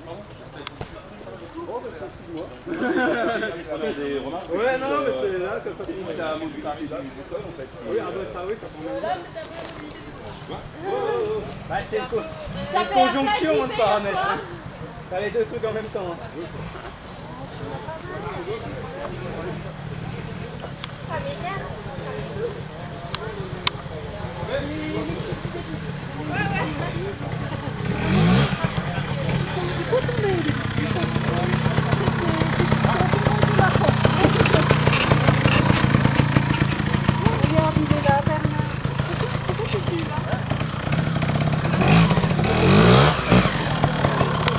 Ouais, non, mais c'est là, comme ça, tu mets la mobilité du sol, en fait. Oui, ah bah ça, oui, ça prend Là, c'est ta mobilité du sol. Bah, c'est une conjonction de paramètres. T'as les deux trucs en même temps. Ça m'énerve.